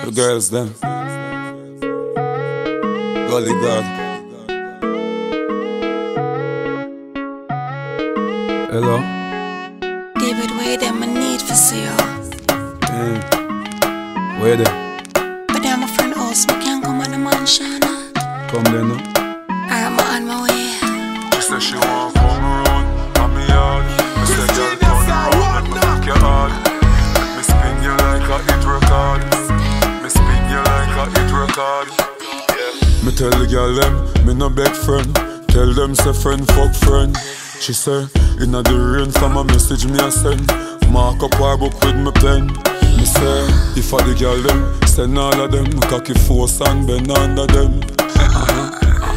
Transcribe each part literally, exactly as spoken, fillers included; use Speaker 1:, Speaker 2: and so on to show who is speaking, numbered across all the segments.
Speaker 1: The girls them Golly God. Hello.
Speaker 2: David, where them I need for see you.
Speaker 1: Mm. Where they?
Speaker 2: But I'm a friend house, me can't come on the mansion.
Speaker 1: Come there now.
Speaker 2: Alright, I'm on my way.
Speaker 3: She said she want come around on me yard. Me say girl turn around, make me fuck your heart. Me spin you like a hit record. Me spin you like a hit record. Yeah.
Speaker 1: Me tell the girl them, me no beg friend. Tell them say friend fuck friend. She say, inna the rain from a message me a send. Mark up her book with me pen. Me say, if I the girl them, send all of them. Cocky force and bend under them. uh-huh.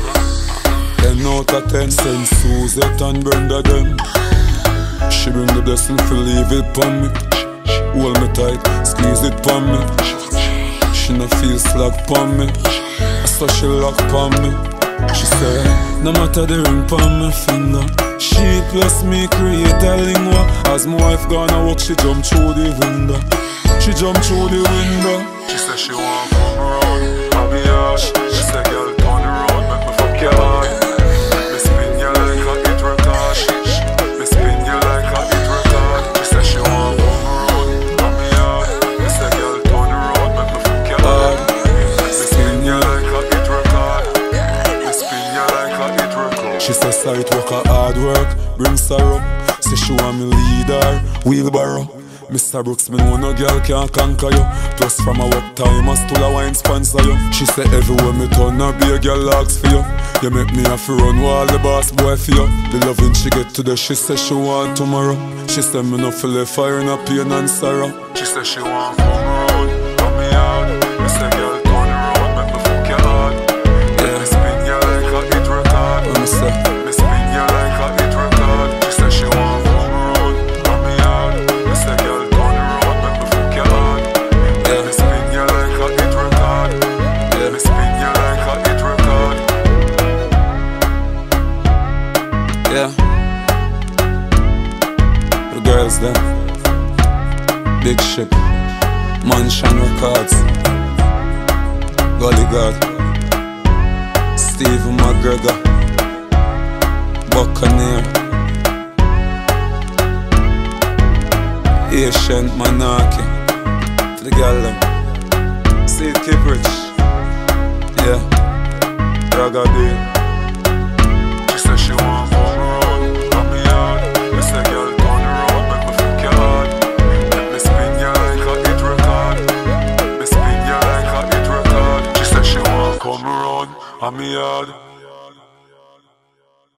Speaker 1: Ten out of ten, send Suzette and Brenda them. She bring the blessing for leave it pon me. Hold me tight, squeeze it pon me. She no feel slack pon me, so she lock pon me. She say, no matter the ring pon my finger, she plus me create a lingua. As my wife gonna walk, she jump through the window. She jump through the window.
Speaker 3: She say she want come around on me yard. She say girl turn around, make me fuck your heart. Me spin you like a hit record. Me spin you like a hit record. She say she want come around on me yard. Me say girl turn around, make me fuck your heart. Me spin you like a hit record. Me spin you like a hit record.
Speaker 1: She say sight work a hard work, bring sorrow. Say she want me lead her, wheelbarrow. Mister Brooks, me know no girl can't conquer you. Plus from a work time, I still a wine sponsor you. She say everywhere me turn, I be a girl ask for you. You make me have to run while the boss boy for you. The loving she get today, she say she want tomorrow. She say me no feel the fire in a pain and sorrow.
Speaker 3: She say she want come around on me yard. Me say girl turn around, make me fuck your heart. Yeah. Me spin you like a hit record.
Speaker 1: What me say?
Speaker 3: Me spin you like a hit record. She say she want come around on me yard. Me say girl turn around, make me fuck your heart. Yeah. Me spin you like a hit record. Yeah. Me spin you like a hit record.
Speaker 1: Yeah. The girls them Big Ship, Mansion Records, Golly God, Stephen McGregor, Buccaneer, Ancient Monarchy. For the girl them See it keep rich. Yeah. Ragga
Speaker 3: She say she want come around on me yard. Me say girl turn around, make me fuck your heart. Let me spin you like a hit record. Me spin you like a hit record. She say she want come around on me yard.